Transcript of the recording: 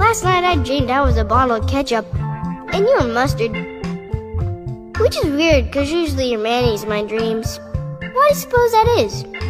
Last night I dreamed I was a bottle of ketchup, and you were mustard. Which is weird, because usually you're mayonnaise in my dreams. Why do you suppose that is?